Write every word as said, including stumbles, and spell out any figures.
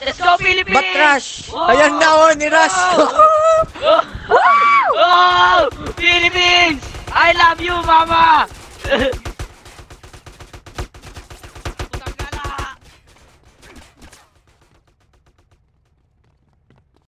Let's go, Philippines! Ba't Rush? Oh! Ayan na oh, ni Rush! Oh! Oh! Philippines! I love you, mama!